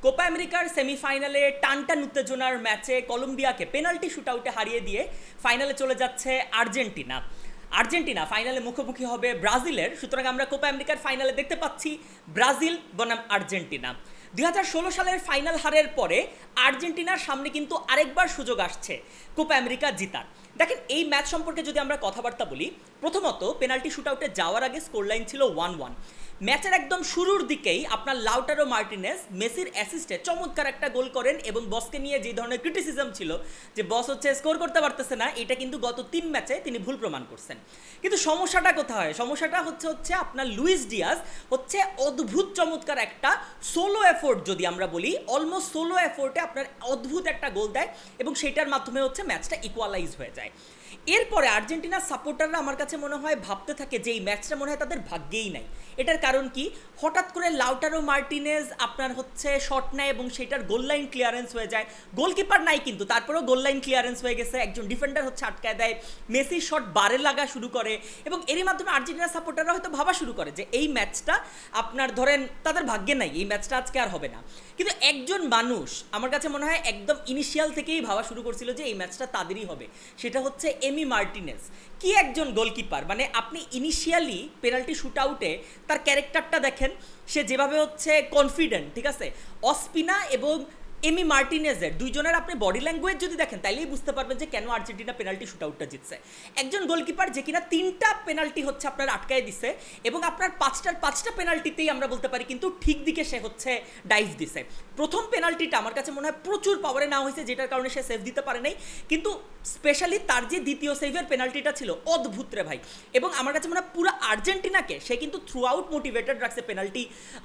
Copa আমেরিকার সেমিফাইনালে টানটান উত্তেজনার ম্যাচে কলম্বিয়াকে পেনাল্টি শুটআউটে হারিয়ে দিয়ে ফাইনালে চলে যাচ্ছে আর্জেন্টিনা ফাইনালে মুখোমুখি হবে ব্রাজিলের। সুতরাং আমরা কোপা আমেরিকার ফাইনালে দেখতে পাচ্ছি ব্রাজিল বনাম আর্জেন্টিনা। 2016 সালের ফাইনাল হারের পরে আর্জেন্টিনার সামনে কিন্তু আরেকবার সুযোগ আসছে কোপা আমেরিকা জিতার। দেখেন, এই ম্যাচ সম্পর্কে যদি আমরা কথাবার্তা বলি, প্রথমত পেনাল্টি শুটআউটে যাওয়ার আগে স্কোর লাইন ছিল 1-1। ম্যাচের একদম শুরুর দিকেই আপনার লাউটারো মার্টিনেজ মেসির অ্যাসিস্টে চমৎকার একটা গোল করেন এবং বসকে নিয়ে যে ধরনের ক্রিটিসিজম ছিল যে বস স্কোর করতে পারতেছে না, এটা কিন্তু গত 3 ম্যাচে তিনি ভুল প্রমাণ করছেন। কিন্তু সমস্যাটা কোথায়? সমস্যাটা হচ্ছে আপনার লুইস ডিয়াজ অদ্ভুত চমৎকার একটা সোলো এফোর্ট, যদি আমরা বলি অলমোস্ট সোলো এফোর্টে আপনার অদ্ভুত একটা গোল দেয় এবং সেটার মাধ্যমে ম্যাচটা ইকুয়ালাইজ হয়ে যায়। এরপরে আর্জেন্টিনার সাপোর্টাররা আমার কাছে মনে হয় ভাবতে থাকে যে এই ম্যাচটা মনে হয় তাদের ভাগ্যেই নাই। এটার কারণ কি? হঠাৎ করে লাউটারো মার্টিনেজ আপনার শট নেয় এবং সেটার গোল লাইন ক্লিয়ারেন্স হয়ে যায়। গোলকিপার নাই কিন্তু তারপরেও গোল লাইন ক্লিয়ারেন্স হয়ে গেছে, একজন ডিফেন্ডার আটকায় দেয়, মেসির শট বারে লাগা শুরু করে এবং এরই মাধ্যমে আর্জেন্টিনার সাপোর্টাররা হয়তো ভাবা শুরু করে যে এই ম্যাচটা আপনার ধরেন তাদের ভাগ্যে নাই, এই ম্যাচটা আজকে আর হবে না। কিন্তু একজন মানুষ আমার কাছে মনে হয় একদম ইনিশিয়াল থেকেই ভাবা শুরু করছিল যে এই ম্যাচটা তাদেরই হবে, সেটা হচ্ছে এমি মার্টিনেজ। কি একজন গোলকিপার! মানে আপনি ইনিশিয়ালি পেনাল্টি শুটআউটে তার ক্যারেক্টারটা দেখেন, সে যেভাবে কনফিডেন্ট, ঠিক আছে? অস্পিনা এবং এমি মার্টিনেজের দুইজনের আপনি বডি ল্যাঙ্গুয়েজ যদি দেখেন তাইলেই বুঝতে পারবেন যে কেন আর্জেন্টিনা পেনাল্টি শুটআউটটা জিতছে। একজন গোলকিপার যে কিনা 3টা পেনাল্টি আপনার আটকায় দিছে এবং আপনার 5টা পেনাল্টিতেই আমরা বলতে পারি কিন্তু ঠিক দিকে সে ডাইভ দিছে। প্রথম পেনাল্টিটা আমার কাছে মনে হয় প্রচুর পাওয়ারে নেওয়া হয়েছে, যেটার কারণে সে সেভ দিতে পারে নাই, কিন্তু স্পেশালি তার যে দ্বিতীয় সেভের পেনাল্টিটা ছিল অদ্ভুত রে ভাই। এবং আমার কাছে মনে হয় পুরো আর্জেন্টিনাকে সে কিন্তু থ্রু আউট মোটিভেটেড রাখছে পেনাল্টি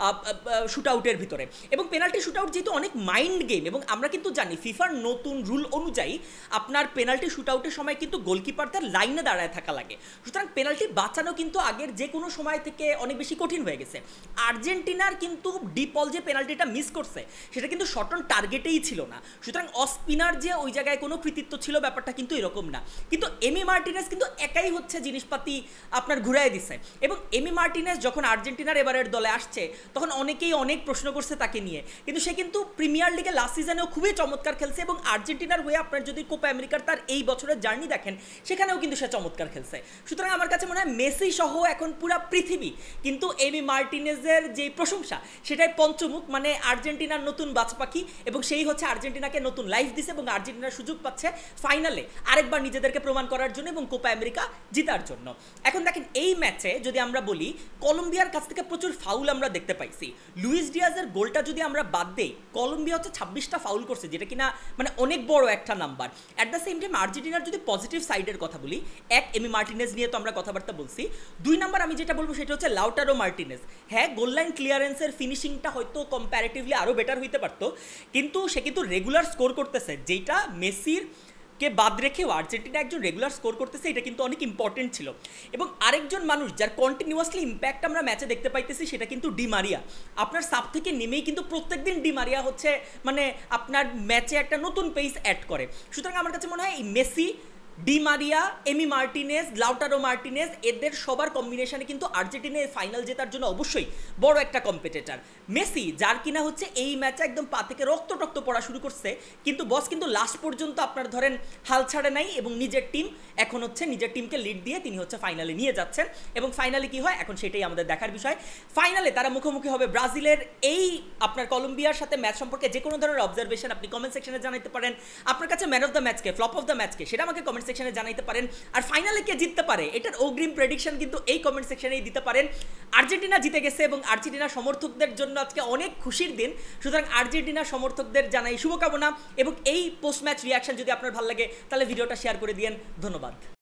শুটআউটের ভিতরে। এবং পেনাল্টি শুটআউট যেহেতু অনেক মাইন্ড গেম এবং আমরা কিন্তু জানি ফিফার নতুন রুল অনুযায়ী আপনার পেনাল্টি শুটআউটের সময় কিন্তু গোলকিপারদের লাইনে দাঁড়ায় থাকা লাগে। সুতরাং পেনাল্টি বাঁচানো কিন্তু আগের যে কোনো সময় থেকে অনেক বেশি কঠিন হয়ে গেছে। আর্জেন্টিনার কিন্তু ডিপল যে পেনাল্টিটা মিস করছে সেটা কিন্তু শট অন টার্গেটেই ছিল না। সুতরাং অস্পিনার যে ওই জায়গায় কোনো কৃতিত্ব ছিল ব্যাপারটা কিন্তু এরকম না। কিন্তু এমি মার্টিনেজ কিন্তু একাই জিনিসপাতি আপনার ঘুরাই দিছে। এবং এমি মার্টিনেজ যখন আর্জেন্টিনার এবারের দলে আসছে তখন অনেকেই অনেক প্রশ্ন করছে তাকে নিয়ে, কিন্তু সে কিন্তু প্রিমিয়ার লিগে লাস্ট সিজনেও খুবই চমৎকার খেলছে এবং আর্জেন্টিনার হয়ে আপনার যদি কোপা আমেরিকার তার এই বছরের জার্নি দেখেন সেখানেও কিন্তু সে চমৎকার খেলছে। সুতরাং আমার কাছে মনে হয় মেসি সহ এখন পুরা পৃথিবী কিন্তু এমি মার্টিনেজের যে প্রশংসা সেটাই পঞ্চমুখ, মানে আর্জেন্টিনার নতুন বাজ পাখি এবং সেই আর্জেন্টিনাকে নতুন লাইফ দিছে এবং আর্জেন্টিনার সুযোগ পাচ্ছে ফাইনালে আরেকবার নিজেদেরকে প্রমাণ করার জন্য এবং কোপা আমেরিকা জিতার জন্য। এখন দেখেন, এই ম্যাচে যদি আমরা বলি কলম্বিয়ার কাছ থেকে প্রচুর ফাউল আমরা দেখতে পাইছি। লুইস ডিয়াজের গোলটা যদি আমরা বাদ দেই, কলম্বিয়া 26টা ফাউল করছে, যেটা কিনা মানে অনেক বড় একটা number. At the same time আর্জেন্টিনার যদি পজিটিভ সাইডের কথা বলি, এমি মার্টিনেজ নিয়ে তো আমরা কথাবার্তা বলছি। 2 নাম্বার আমি যেটা বলবো সেটা হচ্ছে লাউটারো মার্টিনেজ। হ্যাঁ, গোল লাইন ক্লিয়ারেন্সের ফিনিশিংটা হয়তো কম্প্যারেটিভলি আরও বেটার হইতে পারতো, কিন্তু সে কিন্তু রেগুলার স্কোর করতেছে, যেটা মেসির কে বাদ রেখেও আর্জেন্টিনা একজন রেগুলার স্কোর করতেছে, এটা কিন্তু অনেক ইম্পর্টেন্ট ছিল। এবং আরেকজন মানুষ যার কন্টিনিউয়াসলি ইম্প্যাক্ট আমরা ম্যাচে দেখতে পাইতেছি সেটা কিন্তু ডি মারিয়া। আপনার সাব থেকে নেমেই কিন্তু প্রত্যেকদিন ডি মারিয়া মানে আপনার ম্যাচে একটা নতুন পেস অ্যাড করে। সুতরাং আমার কাছে মনে হয় এই Messi, Di Maria, Emi Martinez, Lautaro Martinez এদের সবার কম্বিনেশনে কিন্তু আর্জেন্টিনার ফাইনাল জেতার জন্য অবশ্যই বড় একটা কম্পিটিটর। মেসি যার কিনা এই ম্যাচে একদম পা থেকে রক্ত পড়া শুরু করছে, কিন্তু বস কিন্তু লাস্ট পর্যন্ত আপনার ধরেন হাল ছাড়ে নাই এবং নিজের টিম এখন নিজের টিমকে লিড দিয়ে তিনি ফাইনালে নিয়ে যাচ্ছেন। এবং ফাইনালে কি হয় এখন সেটাই আমাদের দেখার বিষয়। ফাইনালে তারা মুখোমুখি হবে ব্রাজিলের। এই আপনার কলম্বিয়ার সাথে ম্যাচ সম্পর্কে যে কোনো ধরনের অবজারভেশন আপনি কমেন্ট সেকশনে জানাতে পারেন। আপনার কাছে ম্যান অফ দ্য ম্যাচকে, ফ্লপ অফ দ্য ম্যাচকে, সেটা আমাকে কমেন্ট সেকশনে জানাইতে পারেন। আর ফাইনালে কে জিততে পারে এটার অগ্রিম প্রেডিকশন কিন্তু এই কমেন্ট সেকশনেই দিতে পারেন। আর্জেন্টিনা জিতে গেছে এবং আর্জেন্টিনা সমর্থকদের জন্য আজকে অনেক খুশির দিন। সুতরাং আর্জেন্টিনা সমর্থকদের জানাই শুভকামনা এবং এই পোস্ট ম্যাচ রিয়াকশন যদি আপনার ভালো লাগে তাহলে ভিডিওটা শেয়ার করে দিয়েন। ধন্যবাদ।